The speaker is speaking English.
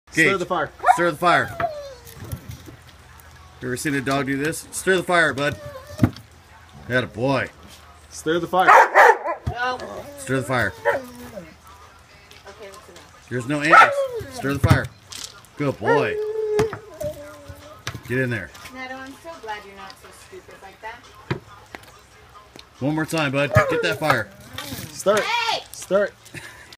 Stir the fire. Stir the fire. You ever seen a dog do this? Stir the fire, bud. Atta boy. Stir the fire. No. Stir the fire. Okay, that's enough. There's no antlers. Stir the fire. Good boy. Get in there. Neto, I'm so glad you're not so stupid like that. One more time, bud. Get that fire. Stir it. Hey! Stir it.